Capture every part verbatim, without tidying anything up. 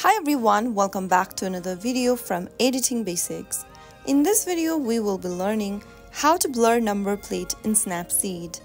Hi everyone, welcome back to another video from Editing Basics. In this video, we will be learning how to blur number plate in Snapseed.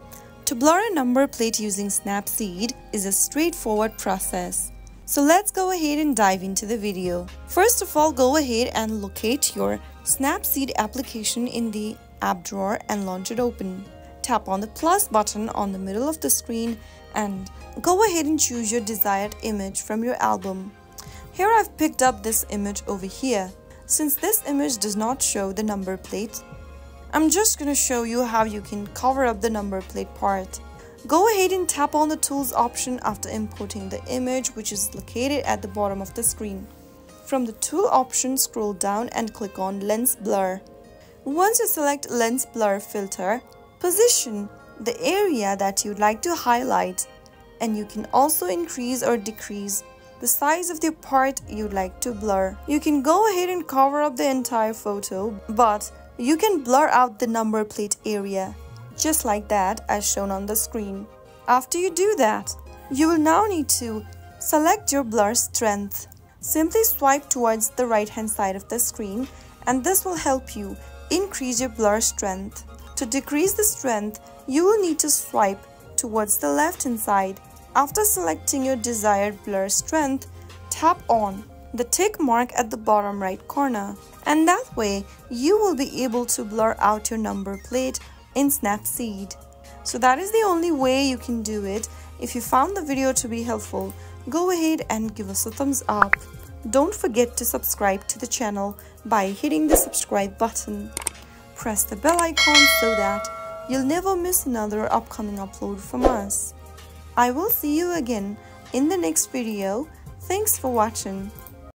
To blur a number plate using Snapseed is a straightforward process. So let's go ahead and dive into the video. First of all, go ahead and locate your Snapseed application in the app drawer and launch it open. Tap on the plus button on the middle of the screen and go ahead and choose your desired image from your album. Here I've picked up this image over here. Since this image does not show the number plate, I'm just going to show you how you can cover up the number plate part. Go ahead and tap on the tools option after importing the image, which is located at the bottom of the screen. From the tool option, scroll down and click on Lens Blur. Once you select Lens Blur filter, position the area that you'd like to highlight, and you can also increase or decrease the size of the part you'd like to blur. You can go ahead and cover up the entire photo, but you can blur out the number plate area, just like that as shown on the screen. After you do that, you will now need to select your blur strength. Simply swipe towards the right hand side of the screen, and this will help you increase your blur strength. To decrease the strength, you will need to swipe towards the left hand side. After selecting your desired blur strength, tap on the tick mark at the bottom right corner, and that way you will be able to blur out your number plate in Snapseed. So that is the only way you can do it. If you found the video to be helpful, go ahead and give us a thumbs up. Don't forget to subscribe to the channel by hitting the subscribe button. Press the bell icon so that you'll never miss another upcoming upload from us. I will see you again in the next video. Thanks for watching.